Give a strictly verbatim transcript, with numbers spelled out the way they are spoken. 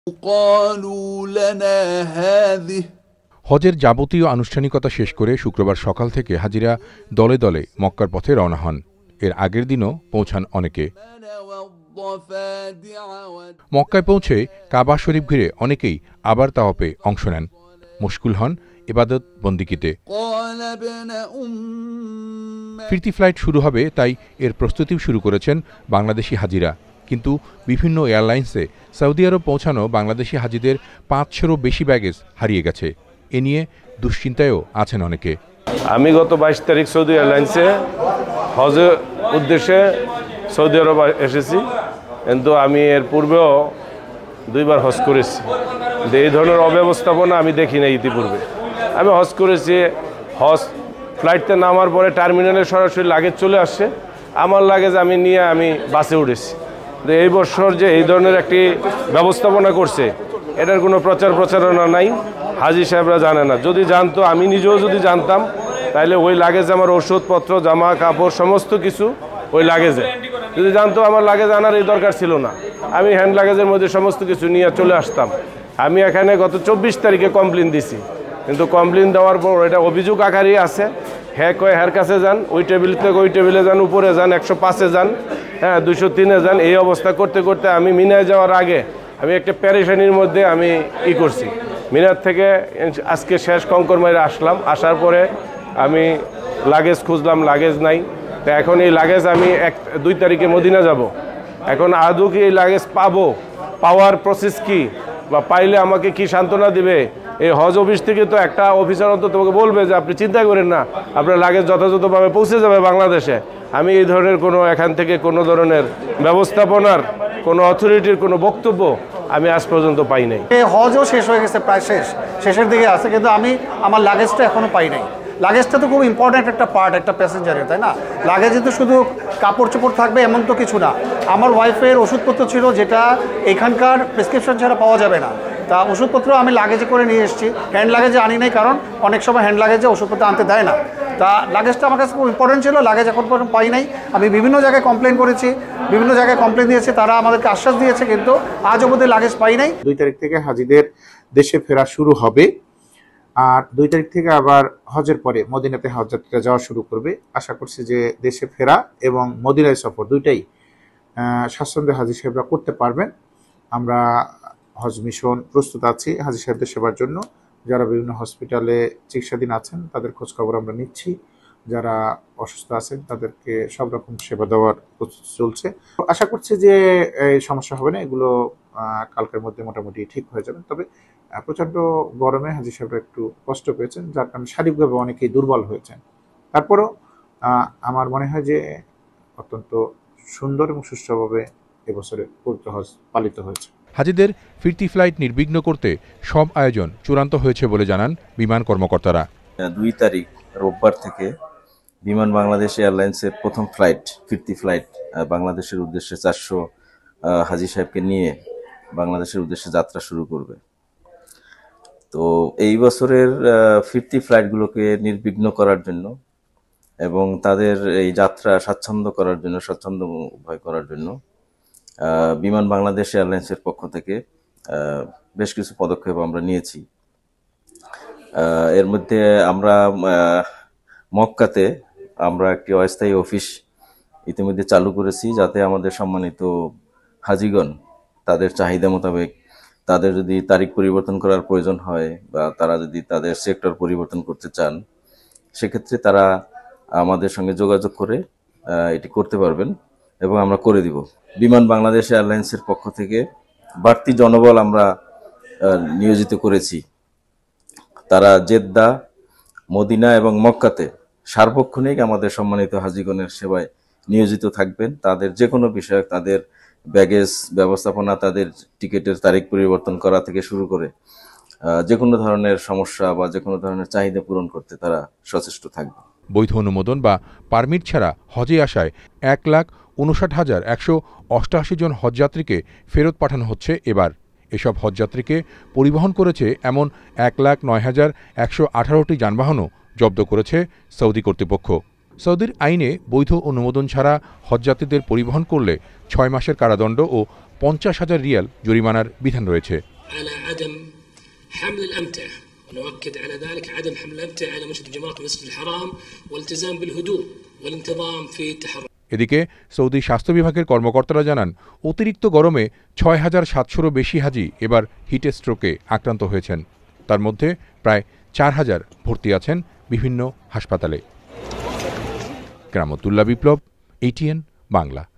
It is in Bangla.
হজের যাবতীয় আনুষ্ঠানিকতা শেষ করে শুক্রবার সকাল থেকে হাজিরা দলে দলে মক্কার পথে রওনা হন। এর আগের দিনও পৌঁছান অনেকে। মক্কায় পৌঁছে কাবা শরীফ ঘিরে অনেকেই আবার তাওয়াফে অংশ নেন, মশগুল হন ইবাদত বন্দিকিতে। ফিরতি ফ্লাইট শুরু হবে, তাই এর প্রস্তুতিও শুরু করেছেন বাংলাদেশি হাজিরা। কিন্তু বিভিন্ন এয়ারলাইন্সে সৌদি আরব পৌঁছানো বাংলাদেশি হাজিদের পাঁচশোরও বেশি ব্যাগেজ হারিয়ে গেছে। এ নিয়ে দুশ্চিন্তায়ও আছেন অনেকে। আমি গত বাইশ তারিখ সৌদি এয়ারলাইন্সে হজের উদ্দেশ্যে সৌদি আরব এসেছি, কিন্তু আমি এর পূর্বেও দুইবার হজ করেছি। এই ধরনের অব্যবস্থাপনা আমি দেখি না ইতিপূর্বে। আমি হজ করেছি, হজ ফ্লাইটতে নামার পরে টার্মিনালে সরাসরি লাগেজ চলে আসছে, আমার লাগেজ আমি নিয়ে আমি বাসে উঠেছি। এই বছর যে এই ধরনের একটি ব্যবস্থাপনা করছে, এটার কোনো প্রচার প্রচারণা নাই, হাজি সাহেবরা জানে না। যদি জানতো, আমি নিজেও যদি জানতাম, তাহলে ওই লাগেজ আমার ওষুধপত্র, জামা কাপড় সমস্ত কিছু ওই লাগেজে, যদি জানতো আমার লাগেজ আনার এই দরকার ছিল না, আমি হ্যান্ড লাগেজের মধ্যে সমস্ত কিছু নিয়ে চলে আসতাম। আমি এখানে গত চব্বিশ তারিখে কমপ্লেন দিছি, কিন্তু কমপ্লেন দেওয়ার পর এটা অভিযোগ আকারই আছে। হ্যাঁ কয় হ্যার কাছে যান, ওই টেবিল থেকে ওই টেবিলে যান, উপরে যান, একশো পাঁচে যান, হ্যাঁ দুশো তিনে যান। এই অবস্থা করতে করতে আমি মিনায় যাওয়ার আগে আমি একটা প্যারেশানির মধ্যে আমি ই করছি। মিনার থেকে আজকে শেষ কঙ্করমাইরে আসলাম, আসার পরে আমি লাগেজ খুঁজলাম, লাগেজ নাই। তো এখন এই লাগেজ আমি এক দুই তারিখে মদিনা যাব, এখন আদৌ কি এই লাগেজ পাবো, পাওয়ার প্রসেস কি, বা পাইলে আমাকে কি সান্ত্বনা দিবে? এই হজ অফিস থেকে তো একটা অফিসার অন্তত তোমাকে বলবে যে আপনি চিন্তা করেন না, আপনার লাগেজ যথাযথভাবে পৌঁছে যাবে বাংলাদেশে। আমি এই ধরনের কোনো এখান থেকে কোনো ধরনের ব্যবস্থাপনার কোনো অথরিটির কোনো বক্তব্য আমি আজ পর্যন্ত পাই নাই। হজও শেষ হয়ে গেছে, প্রায় শেষ শেষের দিকে আছে, কিন্তু আমি আমার লাগেজটা এখনও পাই নাই। লাগেজটা তো খুব ইম্পর্ট্যান্ট একটা পার্ট একটা প্যাসেঞ্জারের, তাই না? লাগেজে তো শুধু কাপড় চোপড় থাকবে এমন তো কিছু না। আমার ওয়াইফের ওষুধপত্র ছিল, যেটা এখানকার প্রেসক্রিপশন ছাড়া পাওয়া যাবে না। তা ওষুধপত্র আমি লাগেজে করে নিয়ে এসেছি, হ্যান্ড লাগেজে আনি নাই, কারণ অনেক সময় হ্যান্ড লাগেজে ওষুধপত্র আনতে দেয় না। তা লাগেজটা আমার কাছে খুব ইম্পর্টেন্ট ছিল, লাগেজ এখন পর্যন্ত পাই নাই। আমি বিভিন্ন জায়গায় কমপ্লেন করেছি, বিভিন্ন জায়গায় কমপ্লেন দিয়েছি, তারা আমাদেরকে আশ্বাস দিয়েছে, কিন্তু আজ অবধি লাগেজ পাই নাই। দুই তারিখ থেকে হাজিদের দেশে ফেরা শুরু হবে, আর দুই তারিখ থেকে আবার হজের পরে মদিনাতে হজযাত্রীরা যাওয়া শুরু করবে। আশা করছি যে দেশে ফেরা এবং মদিনায় সফর দুইটাই স্বাচ্ছন্দ্যে হাজি সাহেবরা করতে পারবেন। আমরা হজ মিশন প্রস্তুত আছি হাজি সাহেবদের সেবার জন্য। যারা বিভিন্ন হসপিটালে চিকিৎসাধীন আছেন তাদের খোঁজখবর আমরা নিচ্ছি, যারা অসুস্থ আছেন তাদেরকে সব রকম সেবা দেওয়ার প্রস্তুতি চলছে। আশা করছি যে এই সমস্যা হবে না, এগুলো কালকের মধ্যে মোটামুটি ঠিক হয়ে যাবে। তবে প্রচণ্ড গরমে হাজি সাহেবরা একটু কষ্ট পেয়েছেন, যার কারণে শারীরিকভাবে অনেকেই দুর্বল হয়েছেন। তারপরও আমার মনে হয় যে অত্যন্ত সুন্দর এবং সুষ্ঠুভাবে এবছরে পবিত্র হজ পালিত হয়েছে। হাজিদের ফিরতি ফ্লাইট নির্বিঘ্ন করতে সব আয়োজন চূড়ান্ত হয়েছে বলে জানান বিমান কর্মকর্তারা। দুই তারিখ রোববার থেকে বিমান বাংলাদেশ এয়ারলাইন্সের প্রথম ফ্লাইট, ফিরতি ফ্লাইট বাংলাদেশের উদ্দেশ্যে চারশো হাজি সাহেবকে নিয়ে বাংলাদেশের উদ্দেশ্যে যাত্রা শুরু করবে। তো এই বছরের ফিরতি ফ্লাইটগুলোকে নির্বিঘ্ন করার জন্য এবং তাদের এই যাত্রা স্বাচ্ছন্দ্য করার জন্য, স্বাচ্ছন্দ্য ভয় করার জন্য বিমান বাংলাদেশ এয়ারলাইন্সের পক্ষ থেকে বেশ কিছু পদক্ষেপ আমরা নিয়েছি। এর মধ্যে আমরা মক্কাতে আমরা একটি অস্থায়ী অফিস ইতিমধ্যে চালু করেছি, যাতে আমাদের সম্মানিত হাজিগণ তাদের চাহিদা মোতাবেক তাদের যদি তারিখ পরিবর্তন করার প্রয়োজন হয় বা তারা যদি তাদের সেক্টর পরিবর্তন করতে চান, সেক্ষেত্রে তারা আমাদের সঙ্গে যোগাযোগ করে এটি করতে পারবেন এবং আমরা করে দিব। বিমান বাংলাদেশ এয়ারলাইন্সের পক্ষ থেকে বাড়তি জনবল আমরা নিয়োজিত করেছি। তারা জেদ্দা, মদিনা এবং মক্কাতে সার্বক্ষণিক আমাদের সম্মানিত হাজিগণের সেবায় নিয়োজিত থাকবেন। তাদের যে কোনো বিষয়, তাদের ব্যাগেজ ব্যবস্থাপনা, তাদের টিকিটের তারিখ পরিবর্তন করা থেকে শুরু করে যে কোনো ধরনের সমস্যা বা যে কোনো ধরনের চাহিদা পূরণ করতে তারা সচেষ্ট থাকবে। বৈধ অনুমোদন বা পারমিট ছাড়া হজে আসায় এক লাখ উনষাট হাজার একশো অষ্টআশি জন হজযাত্রীকে ফেরত পাঠানো হচ্ছে এবার। এসব হজযাত্রীকে পরিবহন করেছে এমন এক লাখ নয় হাজার একশো আঠারোটি যানবাহনও জব্দ করেছে সৌদি কর্তৃপক্ষ। সৌদির আইনে বৈধ অনুমোদন ছাড়া হজযাত্রীদের পরিবহন করলে ছয় মাসের কারাদণ্ড ও পঞ্চাশ হাজার রিয়াল জরিমানার বিধান রয়েছে। على عدم حمل الأمتعة، ونؤكد على ذلك عدم حمل الأمتعة على مشهد الجمرات في المسجد الحرام والالتزام بالهدوء والانتظام في التحرك। এদিকে সৌদি স্বাস্থ্য বিভাগের কর্মকর্তারা জানান, অতিরিক্ত গরমে ছয় হাজার সাতশোরও বেশি হাজি এবার হিট স্ট্রোকে আক্রান্ত হয়েছেন। তার মধ্যে প্রায় চার হাজার ভর্তি আছেন বিভিন্ন হাসপাতালে। কেরামতুল্লাহ বিপ্লব, এটিএন বাংলা।